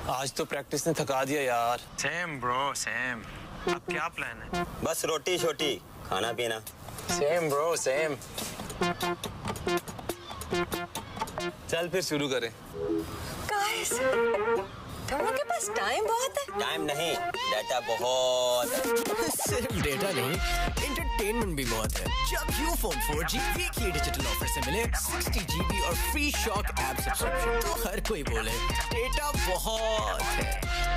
आज तो प्रैक्टिस ने थका दिया यार। Same bro same. अब क्या प्लान है? बस रोटी छोटी खाना पीना। Same bro same. चल फिर शुरू करें। गाइस, तुम लोग के पास टाइम बहुत है। टाइम नहीं, डाटा बहुत है। सिर्फ डेटा नहीं, एंटरटेनमेंट भी बहुत है। जब Ufone 4G weekly digital offer से मिले 60 GB और फ्री शॉक ऐप सब्सक्रिप्शन, तो हर कोई बोले डेटा बहुत है।